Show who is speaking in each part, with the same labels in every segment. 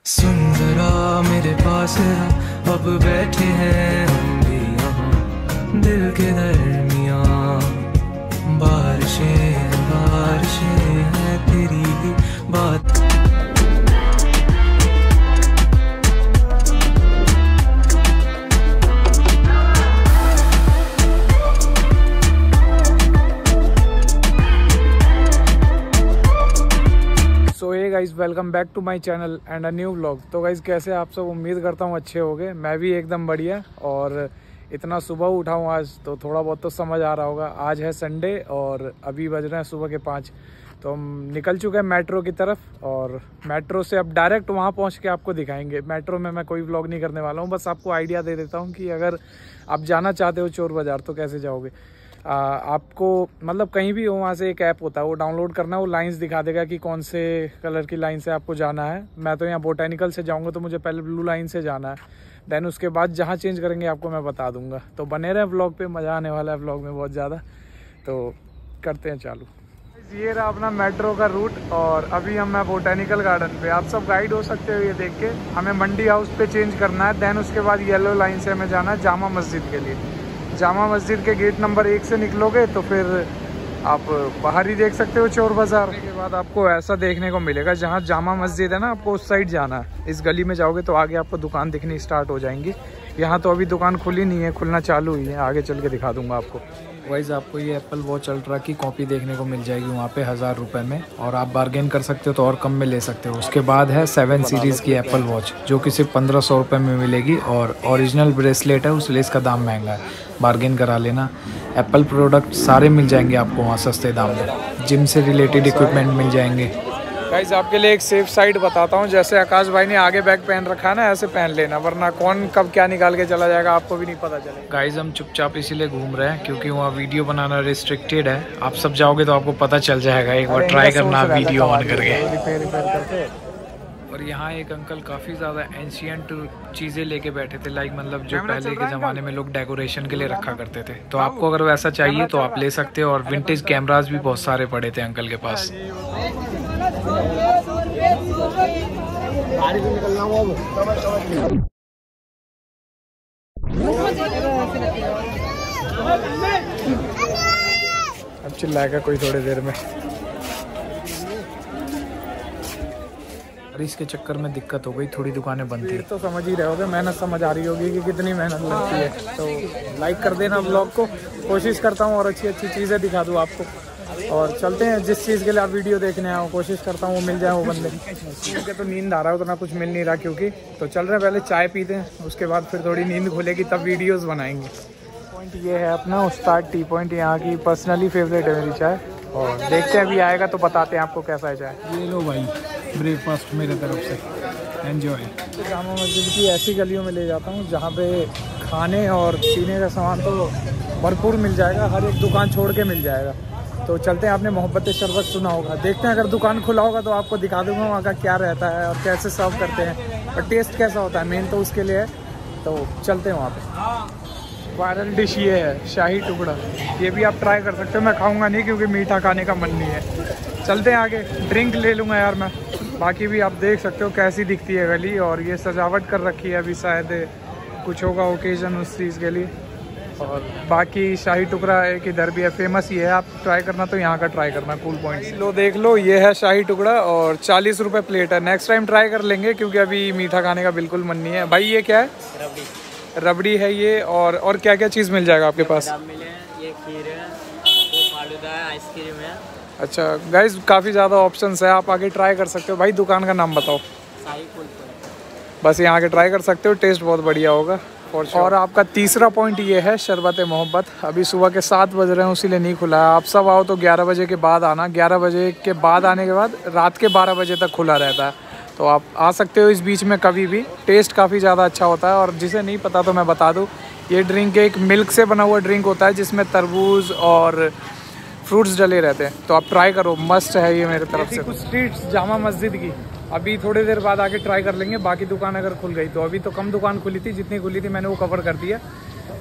Speaker 1: सुन जरा मेरे पास आ, अब बैठे हैं हम भी यहाँ दिल के दरमियाँ। बारिशें बारिशें हैं तेरी ही बात।
Speaker 2: So hey guys, welcome back to my channel and a new vlog. तो गाइस कैसे आप सब, उम्मीद करता हूँ अच्छे होगे। मैं भी एकदम बढ़िया। और इतना सुबह उठा हूँ आज, तो थोड़ा बहुत तो समझ आ रहा होगा। आज है संडे और अभी बज रहे हैं सुबह के 5। तो हम निकल चुके हैं मेट्रो की तरफ और मेट्रो से अब डायरेक्ट वहाँ पहुँच के आपको दिखाएंगे। मेट्रो में मैं कोई व्लॉग नहीं करने वाला हूँ, बस आपको आइडिया दे देता हूँ कि अगर आप जाना चाहते हो चोर बाज़ार तो कैसे जाओगे। आपको मतलब कहीं भी हो, वहाँ से एक ऐप होता है, वो डाउनलोड करना है। वो लाइंस दिखा देगा कि कौन से कलर की लाइन से आपको जाना है। मैं तो यहाँ बोटैनिकल से जाऊँगा, तो मुझे पहले ब्लू लाइन से जाना है। देन उसके बाद जहाँ चेंज करेंगे आपको मैं बता दूंगा। तो बने रहे व्लॉग पे, मज़ा आने वाला है व्लॉग में बहुत ज़्यादा। तो करते हैं चालू। ये रहा अपना मेट्रो का रूट और अभी हम हैं बोटैनिकल गार्डन पे। आप सब गाइड हो सकते हो ये देख के। हमें मंडी हाउस पे चेंज करना है। देन उसके बाद येलो लाइन से हमें जाना है जामा मस्जिद के लिए। जामा मस्जिद के गेट नंबर 1 से निकलोगे तो फिर आप बाहर ही देख सकते हो चोर बाज़ार। के बाद आपको ऐसा देखने को मिलेगा, जहाँ जामा मस्जिद है ना, आपको उस साइड जाना है। इस गली में जाओगे तो आगे आपको दुकान दिखनी स्टार्ट हो जाएंगी। यहाँ तो अभी दुकान खुली नहीं है, खुलना चालू हुई है, आगे चल के दिखा दूंगा आपको। वाइज आपको ये एप्पल वॉच अल्ट्रा की कॉपी देखने को मिल जाएगी वहाँ पे 1000 रुपये में, और आप बार्गेन कर सकते हो तो और कम में ले सकते हो। उसके बाद है 7 सीरीज़ की एप्पल वॉच, जो कि सिर्फ 1500 रुपये में मिलेगी। और ओरिजिनल ब्रेसलेट है, उसलिए इसका दाम महंगा है, बार्गेन करा लेना। एप्पल प्रोडक्ट सारे मिल जाएंगे आपको वहाँ सस्ते दाम में। जिम से रिलेटेड इक्विपमेंट मिल जाएंगे। गाइस आपके लिए एक सेफ साइड बताता हूँ। जैसे आकाश भाई ने आगे बैग पहन रखा है ना, ऐसे पहन लेना, वरना कौन कब क्या निकाल के चला जाएगा आपको भी नहीं पता चलेगा। गाइस हम चुपचाप इसीलिए घूम रहे हैं क्योंकि वहाँ वीडियो बनाना रिस्ट्रिक्टेड है। आप सब जाओगे तो आपको पता चल जाएगा। एक बार ट्राई करना वीडियो ऑन करके। और यहाँ एक अंकल काफ़ी ज़्यादा एंशियंट चीज़ें लेके बैठे थे, लाइक मतलब जो पहले के ज़माने में लोग डेकोरेशन के लिए रखा करते थे। तो आपको अगर वैसा चाहिए तो आप ले सकते हो। और विंटेज कैमरास भी बहुत सारे पड़े थे अंकल के पास। अब चिल्लाएगा कोई थोड़ी देर में। इसके चक्कर में दिक्कत हो गई, थोड़ी दुकानें बंद थी। तो समझ ही रहे होगे, मेहनत समझ आ रही होगी कि कितनी मेहनत लगती है। तो लाइक कर देना ब्लॉग को। कोशिश करता हूँ और अच्छी अच्छी चीज़ें दिखा दूँ आपको। और चलते हैं, जिस चीज़ के लिए आप वीडियो देखने आओ कोशिश करता हूँ वो मिल जाए वो बंदे। क्योंकि तो नींद आ रहा है, उतना कुछ मिल नहीं रहा क्योंकि। तो चल रहे हैं, पहले चाय पीते हैं, उसके बाद फिर थोड़ी नींद खुलेगी तब वीडियोज़ बनाएंगे। पॉइंट ये है अपना उस्ताद टी पॉइंट, यहाँ की पर्सनली फेवरेट है मेरी चाय। और देखते हैं अभी आएगा तो बताते हैं आपको कैसा है चाय। ये लो भाई ब्रेकफास्ट मेरे तरफ से, एंजॉय। जामा मस्जिद की ऐसी गलियों में ले जाता हूँ जहाँ पे खाने और पीने का सामान तो भरपूर मिल जाएगा, हर एक दुकान छोड़ के मिल जाएगा। तो चलते हैं। आपने मोहब्बत शरबत सुना होगा, देखते हैं अगर दुकान खुला होगा तो आपको दिखा दूँगा वहाँ का क्या रहता है और कैसे सर्व करते हैं और टेस्ट कैसा होता है, मेन तो उसके लिए है। तो चलते हैं वहाँ पर। वायरल डिश ये है शाही टुकड़ा, ये भी आप ट्राई कर सकते हो। मैं खाऊंगा नहीं क्योंकि मीठा खाने का मन नहीं है। चलते हैं आगे, ड्रिंक ले लूँगा यार मैं। बाकी भी आप देख सकते हो कैसी दिखती है गली, और ये सजावट कर रखी है, अभी शायद कुछ होगा ओकेजन उस चीज़ के लिए। और बाकी शाही टुकड़ा एक इधर भी है, फेमस ही है। आप ट्राई करना तो यहाँ का ट्राई करना, कूल पॉइंट। लो देख लो, ये है शाही टुकड़ा और 40 रुपये प्लेट है। नेक्स्ट टाइम ट्राई कर लेंगे क्योंकि अभी मीठा खाने का बिल्कुल मन नहीं है। भाई ये क्या है? रबड़ी है ये। और क्या क्या चीज़ मिल जाएगा आपके पास?
Speaker 3: ये खीर है, वो फालूदा है, आइसक्रीम है। अच्छा
Speaker 2: गाइस, काफ़ी ज़्यादा ऑप्शंस है, आप आगे ट्राई कर सकते हो। भाई दुकान का नाम बताओ। बस यहाँ आके ट्राई कर सकते हो, टेस्ट बहुत बढ़िया होगा। और आपका तीसरा पॉइंट ये है शरबत मोहब्बत। अभी सुबह के 7 बज रहे हैं, इसीलिए नहीं खुला है। आप सब आओ तो 11 बजे के बाद आना। 11 बजे के बाद आने के बाद रात के 12 बजे तक खुला रहता है। तो आप आ सकते हो इस बीच में कभी भी। टेस्ट काफ़ी ज़्यादा अच्छा होता है। और जिसे नहीं पता तो मैं बता दूँ, ये ड्रिंक एक मिल्क से बना हुआ ड्रिंक होता है जिसमें तरबूज और फ्रूट्स डले रहते हैं। तो आप ट्राई करो, मस्त है ये मेरे तरफ से। कुछ स्ट्रीट्स जामा मस्जिद की अभी थोड़ी देर बाद आके ट्राई कर लेंगे। बाकी दुकान अगर खुल गई तो, अभी तो कम दुकान खुली थी, जितनी खुली थी मैंने वो कवर कर दिया।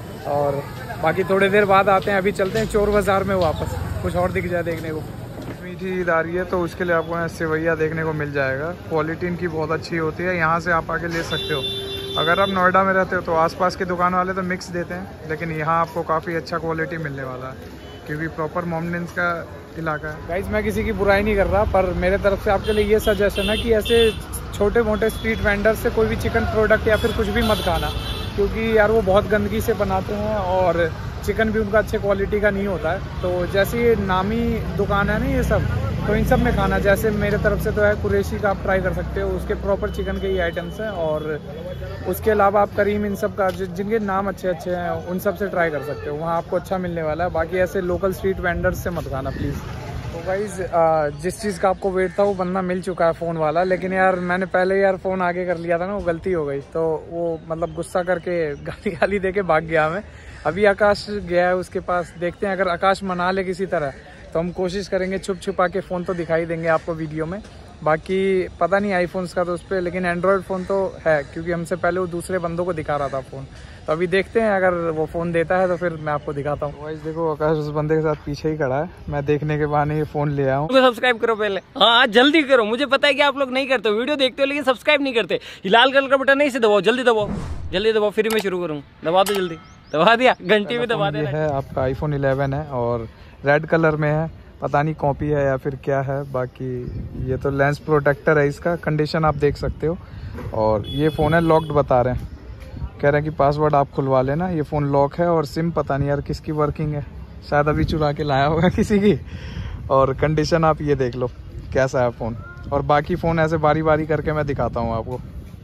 Speaker 2: और बाकी थोड़ी देर बाद आते हैं। अभी चलते हैं चोर बाज़ार में वापस, कुछ और दिख जाए देखने को। मीठी ईद आ रही है तो उसके लिए आपको यहाँ सेवैया देखने को मिल जाएगा। क्वालिटी इनकी बहुत अच्छी होती है, यहाँ से आप आके ले सकते हो। अगर आप नोएडा में रहते हो तो आसपास के दुकान वाले तो मिक्स देते हैं, लेकिन यहाँ आपको काफ़ी अच्छा क्वालिटी मिलने वाला है क्योंकि प्रॉपर मोमडन्स का इलाका है। गाइज मैं किसी की बुराई नहीं कर रहा, पर मेरे तरफ से आपके लिए ये सजेशन है कि ऐसे छोटे मोटे स्ट्रीट वेंडर से कोई भी चिकन प्रोडक्ट या फिर कुछ भी मत खाना, क्योंकि यार वो बहुत गंदगी से बनाते हैं और चिकन भी उनका अच्छे क्वालिटी का नहीं होता है। तो जैसे ये नामी दुकान है ना ये सब, तो इन सब में खाना, जैसे मेरे तरफ से तो है कुरैशी का, आप ट्राई कर सकते हो, उसके प्रॉपर चिकन के ही आइटम्स हैं। और उसके अलावा आप करीम इन सब का जिनके नाम अच्छे अच्छे हैं उन सब से ट्राई कर सकते हो, वहाँ आपको अच्छा मिलने वाला है। बाकी ऐसे लोकल स्ट्रीट वेंडर्स से मत खाना प्लीज़। तो गाइज़ जिस चीज़ का आपको वेट था वो बंदा मिल चुका है फ़ोन वाला, लेकिन यार मैंने पहले यार फ़ोन आगे कर लिया था ना, वो गलती हो गई, तो वो मतलब गुस्सा करके गाली दे के भाग गया। मैं अभी आकाश गया है उसके पास, देखते हैं अगर आकाश मना ले किसी तरह तो हम कोशिश करेंगे छुप छुपा के फ़ोन तो दिखाई देंगे आपको वीडियो में। बाकी पता नहीं आईफोन्स का तो उस पर, लेकिन एंड्रॉयड फ़ोन तो है क्योंकि हमसे पहले वो दूसरे बंदों को दिखा रहा था फ़ोन। तो अभी देखते हैं अगर वो फ़ोन देता है तो फिर मैं आपको दिखाता हूँ। वाइस देखो आकाश उस बंदे के साथ पीछे ही खड़ा है, मैं देखने के बहाने ये फ़ोन ले आऊँ।
Speaker 4: सब्सक्राइब करो पहले, हाँ जल्दी करो, मुझे पता है कि आप लोग नहीं करते, वीडियो देखते हो लेकिन सब्सक्राइब नहीं करते। लाल कलर का बटन है, इसे दबाओ, जल्दी दबाओ, जल्दी दबाओ, फिर मैं शुरू करूँ। दबा दो जल्दी, दबा दिया, घंटी में दबा देना
Speaker 2: है। आपका आईफोन 11 है और रेड कलर में है, पता नहीं कॉपी है या फिर क्या है। बाकी ये तो लेंस प्रोटेक्टर है, इसका कंडीशन आप देख सकते हो। और ये फ़ोन है लॉक्ड बता रहे हैं, कह रहे हैं कि पासवर्ड आप खुलवा लेना। ये फ़ोन लॉक है और सिम पता नहीं यार किसकी वर्किंग है, शायद अभी चुरा के लाया होगा किसी की। और कंडीशन आप ये देख लो कैसा है फ़ोन। और बाकी फ़ोन ऐसे बारी बारी करके मैं दिखाता हूँ आपको।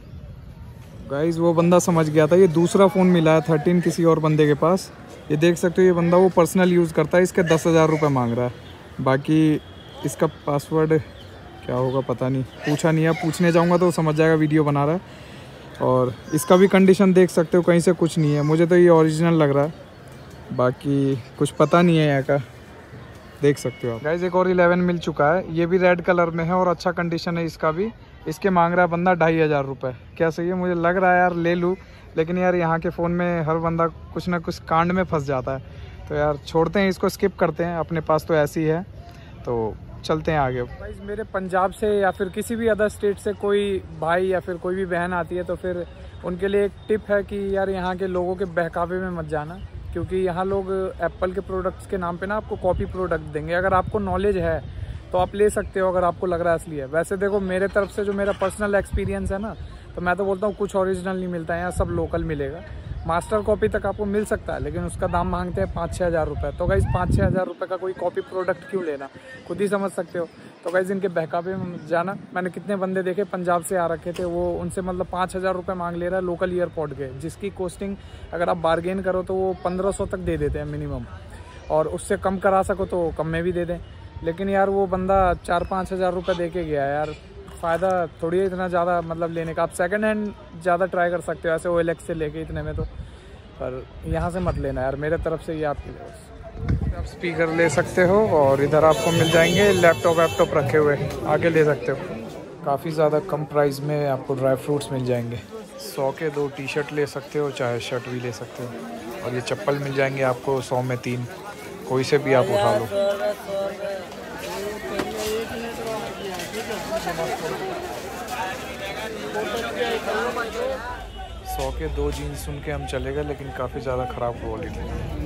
Speaker 2: गाइज वो बंदा समझ गया था, ये दूसरा फ़ोन मिला है 13 किसी और बंदे के पास। ये देख सकते हो, ये बंदा वो पर्सनल यूज़ करता है, इसके 10,000 रुपये मांग रहा है। बाकी इसका पासवर्ड क्या होगा पता नहीं, पूछा नहीं है, पूछने जाऊंगा तो समझ जाएगा वीडियो बना रहा है। और इसका भी कंडीशन देख सकते हो, कहीं से कुछ नहीं है, मुझे तो ये ओरिजिनल लग रहा है। बाकी कुछ पता नहीं है यहाँ का, देख सकते हो आप। गाइस एक और 11 मिल चुका है, ये भी रेड कलर में है और अच्छा कंडीशन है इसका भी। इसके मांग रहा है बंदा 2,500 रुपये। क्या सही है, मुझे लग रहा है यार ले लूँ, लेकिन यार यहाँ के फ़ोन में हर बंदा कुछ ना कुछ कांड में फंस जाता है, तो यार छोड़ते हैं इसको, स्किप करते हैं, अपने पास तो ऐसी है, तो चलते हैं आगे। भाई मेरे पंजाब से या फिर किसी भी अदर स्टेट से कोई भाई या फिर कोई भी बहन आती है तो फिर उनके लिए एक टिप है कि यार यहाँ के लोगों के बहकावे में मत जाना, क्योंकि यहाँ लोग एप्पल के प्रोडक्ट्स के नाम पे ना आपको कॉपी प्रोडक्ट देंगे। अगर आपको नॉलेज है तो आप ले सकते हो, अगर आपको लग रहा है असली है। वैसे देखो मेरे तरफ से जो मेरा पर्सनल एक्सपीरियंस है ना, तो मैं तो बोलता हूँ कुछ ओरिजिनल नहीं मिलता है यहाँ, सब लोकल मिलेगा। मास्टर कॉपी तक आपको मिल सकता है, लेकिन उसका दाम मांगते हैं 5-6 हज़ार रुपये। तो गाइज़ 5-6 हज़ार रुपये का कोई कॉपी प्रोडक्ट क्यों लेना, खुद ही समझ सकते हो। तो गाइज़ इनके बहकावे में जाना। मैंने कितने बंदे देखे पंजाब से आ रखे थे, वो उनसे मतलब 5,000 रुपये मांग ले रहा है लोकल एयरपोर्ट के, जिसकी कॉस्टिंग अगर आप बार्गेन करो तो वो 1,500 तक दे देते हैं मिनिमम, और उससे कम करा सको तो कम में भी दे दें। लेकिन यार वो बंदा 4-5 हज़ार रुपये दे के गया यार, फ़ायदा थोड़ी है इतना ज़्यादा मतलब लेने का। आप सेकंड हैंड ज़्यादा ट्राई कर सकते हो ऐसे OLX से लेके इतने में, तो पर यहाँ से मत लेना यार, मेरे तरफ से ये आपके लिए। आप स्पीकर ले सकते हो और इधर आपको मिल जाएंगे लैपटॉप रखे हुए, आगे ले सकते हो। काफ़ी ज़्यादा कम प्राइस में आपको ड्राई फ्रूट्स मिल जाएंगे। 100 के 2 टी-शर्ट ले सकते हो, चाहे शर्ट भी ले सकते हो। और ये चप्पल मिल जाएंगे आपको 100 में 3, कोई से भी आप उठा लो। 100 के 2 जीन्स सुन के हम चले गए, लेकिन काफ़ी ज़्यादा ख़राब क्वालिटी।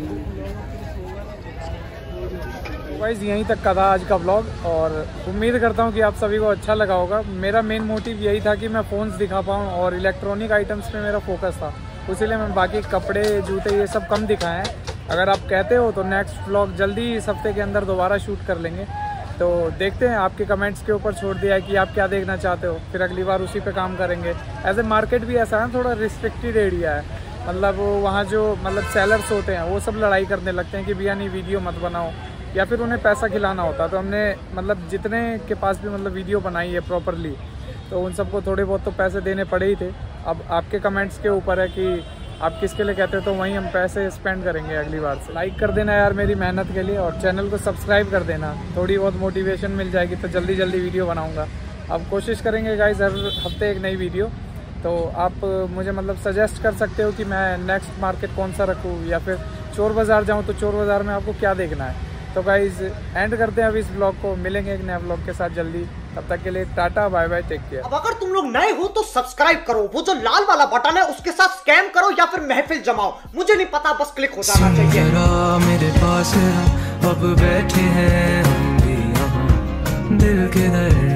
Speaker 2: गाइस यहीं तक का था आज का व्लॉग, और उम्मीद करता हूँ कि आप सभी को अच्छा लगा होगा। मेरा मेन मोटिव यही था कि मैं फ़ोन्स दिखा पाऊँ और इलेक्ट्रॉनिक आइटम्स पे मेरा फोकस था, इसीलिए मैं बाकी कपड़े जूते ये सब कम दिखाए हैं। अगर आप कहते हो तो नेक्स्ट व्लॉग जल्दी इस हफ्ते के अंदर दोबारा शूट कर लेंगे। तो देखते हैं, आपके कमेंट्स के ऊपर छोड़ दिया है कि आप क्या देखना चाहते हो, फिर अगली बार उसी पे काम करेंगे। एज ए मार्केट भी ऐसा है, थोड़ा रिस्ट्रिक्टेड एरिया है, मतलब वहाँ जो मतलब सेलर्स होते हैं वो सब लड़ाई करने लगते हैं कि भैया नहीं वीडियो मत बनाओ, या फिर उन्हें पैसा खिलाना होता। तो हमने मतलब जितने के पास भी मतलब वीडियो बनाई है प्रॉपरली, तो उन सबको थोड़े बहुत तो पैसे देने पड़े ही थे। अब आपके कमेंट्स के ऊपर है कि आप किसके लिए कहते हो, तो वहीं हम पैसे स्पेंड करेंगे अगली बार से। लाइक कर देना यार मेरी मेहनत के लिए, और चैनल को सब्सक्राइब कर देना, थोड़ी बहुत मोटिवेशन मिल जाएगी तो जल्दी जल्दी वीडियो बनाऊंगा। अब कोशिश करेंगे गाइस हर हफ्ते एक नई वीडियो। तो आप मुझे मतलब सजेस्ट कर सकते हो कि मैं नेक्स्ट मार्केट कौन सा रखूँ, या फिर चोर बाज़ार जाऊँ तो चोर बाज़ार में आपको क्या देखना है, तो गाइज एंड करते हैं अब इस ब्लॉग को, मिलेंगे एक नया ब्लॉग के साथ जल्दी, तब तक के लिए tata bye bye, take care.
Speaker 5: अब अगर तुम लोग नए हो तो सब्सक्राइब करो, वो जो लाल वाला बटन है उसके साथ स्कैम करो या फिर महफिल जमाओ, मुझे नहीं पता, बस क्लिक हो जाना चाहिए।
Speaker 1: मेरे पास अब बैठे हैं हम भी यहाँ दिल के दर